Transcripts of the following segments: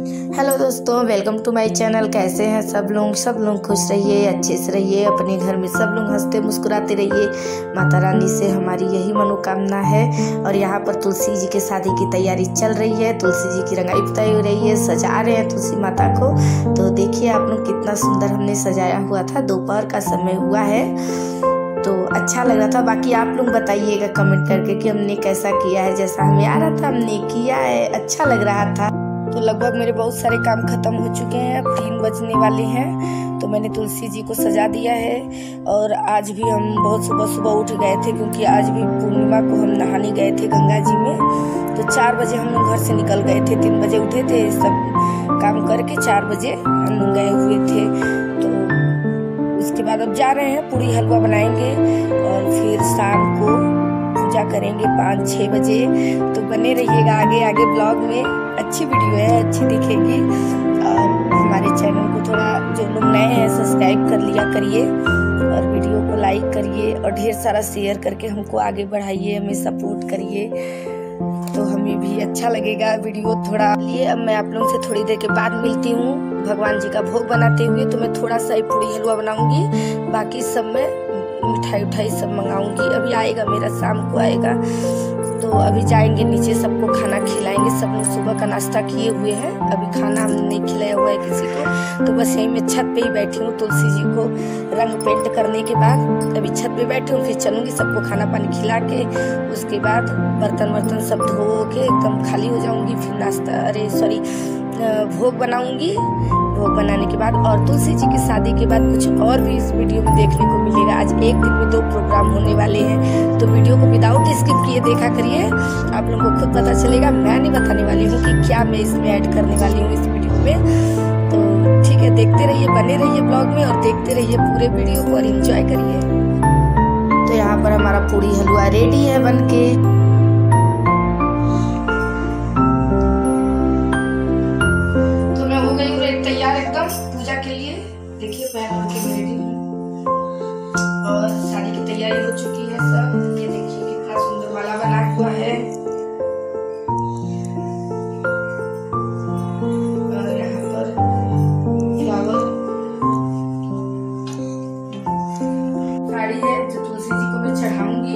Hello दोस्तों, welcome to my channel. कैसे हैं सब लोग खुश रहिए, अच्छे से रहिए, अपने घर में सब लोग हंसते मुस्कुराते रहिए। माता रानी से हमारी यही मनोकामना है। और यहाँ पर तुलसी जी के शादी की तैयारी चल रही है। तुलसी जी की रंगाई पुताई हो रही है, सजा रहे हैं तुलसी माता को। तो देखिए आप लोग कितना सुंदर हमने सजाया हुआ था। दोपहर का समय हुआ है तो अच्छा लग रहा था। बाकी आप लोग बताइएगा कमेंट करके कि हमने कैसा किया है। जैसा हमें आ रहा था हमने किया है, अच्छा लग रहा था। तो लगभग मेरे बहुत सारे काम खत्म हो चुके हैं, 3 बजने वाले हैं। तो मैंने तुलसी जी को सजा दिया है। और आज भी हम बहुत सुबह उठ गए थे, क्योंकि आज भी पूर्णिमा को हम नहाने गए थे गंगा जी में। तो 4 बजे हम लोग घर से निकल गए थे, 3 बजे उठे थे, सब काम करके 4 बजे हम लोग गए हुए थे। तो उसके बाद अब जा रहे हैं, पूरी हलवा बनाएंगे और फिर शाम को पूजा करेंगे 5-6 बजे। तो बने रहिएगा आगे आगे ब्लॉग में, अच्छी वीडियो है, अच्छी दिखेगी। और हमारे चैनल को थोड़ा जो लोग नए हैं सब्सक्राइब कर लिया करिए और वीडियो को लाइक करिए और ढेर सारा शेयर करके हमको आगे बढ़ाइए, हमें सपोर्ट करिए, तो हमें भी अच्छा लगेगा वीडियो थोड़ा लिए। अब मैं आप लोगों से थोड़ी देर के बाद मिलती हूँ भगवान जी का भोग बनाते हुए। तो मैं थोड़ा सा ही पूरी हलवा बनाऊंगी, बाकी सब मैं मिठाई सब मंगाऊंगी। अभी आएगा मेरा, शाम को आएगा। तो अभी जाएंगे नीचे, सबको खाना खिलाएंगे। सब लोग सुबह का नाश्ता किए हुए हैं, अभी खाना हमने नहीं खिलाया हुआ है किसी को। तो बस यहीं मैं छत पे ही बैठी हूँ। तुलसी जी को रंग पेंट करने के बाद अभी छत पे बैठी हूँ, फिर चलूंगी सबको खाना पानी खिला के। उसके बाद बर्तन सब धो के एकदम खाली हो जाऊंगी। फिर नाश्ता भोग बनाऊंगी। भोग बनाने के बाद और तुलसी जी की शादी के बाद कुछ और भी इस वीडियो में देखने को मिलेगा। आज एक दिन में 2 प्रोग्राम होने वाले हैं, तो वीडियो को विदाउट स्किप किए देखा करिए, आप लोगों को खुद पता चलेगा। मैं नहीं बताने वाली हूँ कि क्या मैं इसमें ऐड करने वाली हूँ इस वीडियो में। तो ठीक है, देखते रहिए, बने रहिए ब्लॉग में और देखते रहिए पूरे वीडियो को और एंजॉय करिए। तो यहाँ पर हमारा पूरी हलवा रेडी है बन के। तैयार एकदम पूजा के लिए। देखिए पहन के रेडी हूँ और साड़ी की तैयारी हो चुकी है सब। ये देखिए कितना सुंदर माला बना हुआ है। और यहाँ पर फ्लावर साड़ी है जो तुलसी जी को मैं चढ़ाऊंगी।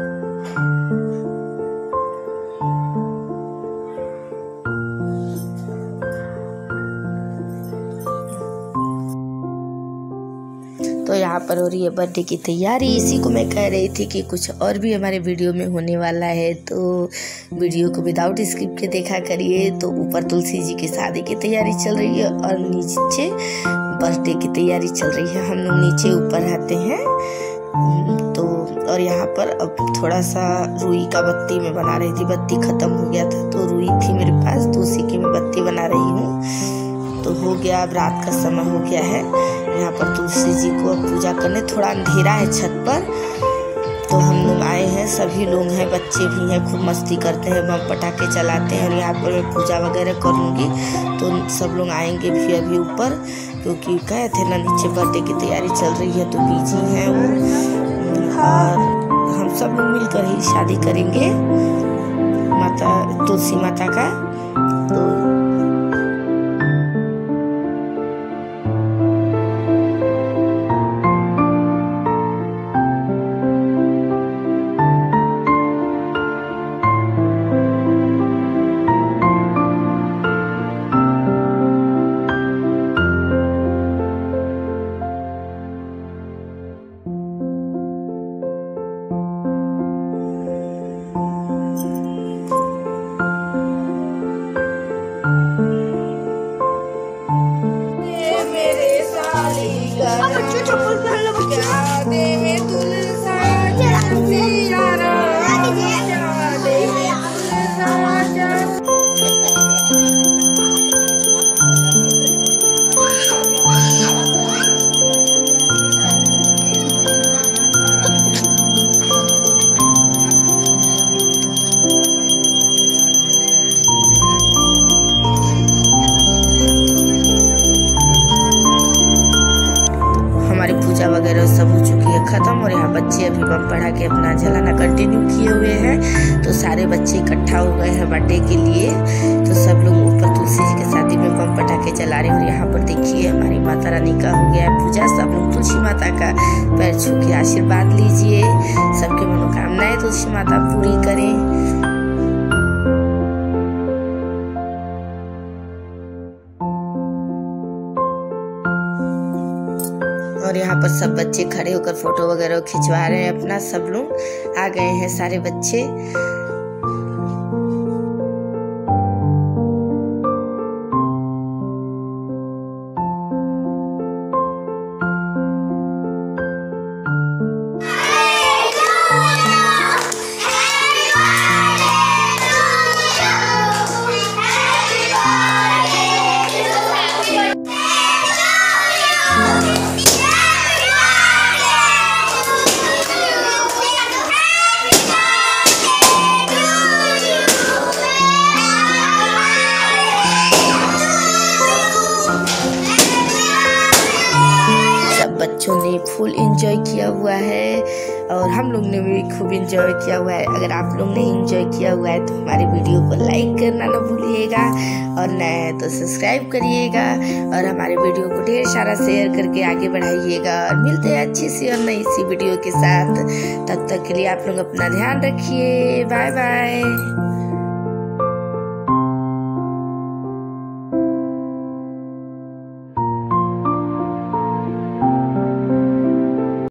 तो यहाँ पर हो रही है बर्थडे की तैयारी। इसी को मैं कह रही थी कि कुछ और भी हमारे वीडियो में होने वाला है, तो वीडियो को विदाउट स्किप के देखा करिए। तो ऊपर तुलसी जी की शादी की तैयारी चल रही है और नीचे बर्थडे की तैयारी चल रही है। हम लोग नीचे ऊपर रहते हैं। तो और यहाँ पर अब थोड़ा सा रुई का बत्ती मैं बना रही थी, बत्ती खत्म हो गया था तो रुई थी मेरे पास, तो उसी की मैं बत्ती बना रही हूँ। तो हो गया, अब रात का समय हो गया है। यहाँ पर तुलसी जी को अब पूजा करने, थोड़ा अंधेरा है छत पर। तो हम लोग आए हैं, सभी लोग हैं, बच्चे भी हैं, खूब मस्ती करते हैं, बम पटाखे चलाते हैं। और यहाँ पर मैं पूजा वगैरह करूँगी तो सब लोग आएंगे भी अभी ऊपर, क्योंकि कहे थे ना नीचे बर्थडे की तैयारी चल रही है तो बिजी हैं वो। और हम सब लोग मिलकर ही शादी करेंगे तुलसी माता का। तो चप्पल पहन लो बच्चा। देवे तुलसा पूजा वगैरह सब हो चुकी है खत्म। और यहाँ बच्चे अभी बम पढ़ा के अपना जलाना कंटिन्यू किए हुए हैं। तो सारे बच्चे इकट्ठा हो गए हैं बर्थडे के लिए। तो सब लोग ऊपर तुलसी जी के शादी में रानी का हो गया पूजा। सब लोग तुलसी माता का पैर छू के आशीर्वाद लीजिए, सबकी मनोकामनाएं तुलसी माता पूरी करें। और यहाँ पर सब बच्चे खड़े होकर फोटो वगैरह खिंचवा रहे हैं अपना। सब लोग आ गए हैं सारे बच्चे। बच्चों ने फुल एंजॉय किया हुआ है और हम लोग ने भी खूब एंजॉय किया हुआ है। अगर आप लोग ने एंजॉय किया हुआ है तो हमारी वीडियो को लाइक करना ना भूलिएगा और नया है तो सब्सक्राइब करिएगा और हमारे वीडियो को ढेर सारा शेयर करके आगे बढ़ाइएगा। और मिलते हैं अच्छी सी और नई सी वीडियो के साथ। तब तक के लिए आप लोग अपना ध्यान रखिए। Bye bye.